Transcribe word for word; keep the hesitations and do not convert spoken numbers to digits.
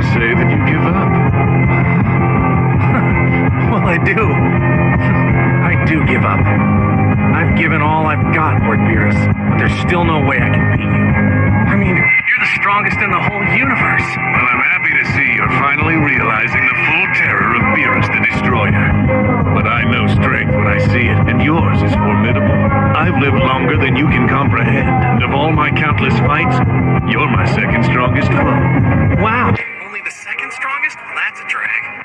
say that you give up. Well, I do. I do give up. I've given all I've got, Lord Beerus, but there's still no way I can beat you. I mean, you're the strongest in the whole universe. Well, I'm happy to see you're finally realizing the full terror of Beerus the Destroyer. But I know strength when I see it, and yours is formidable. I've lived longer than you can comprehend, and of all my countless fights, you're my second strongest foe. Wow. Only the second strongest? Well, that's a drag.